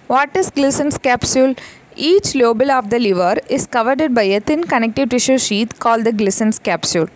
What is Glisson's capsule? Each lobule of the liver is covered by a thin connective tissue sheath called the Glisson's capsule.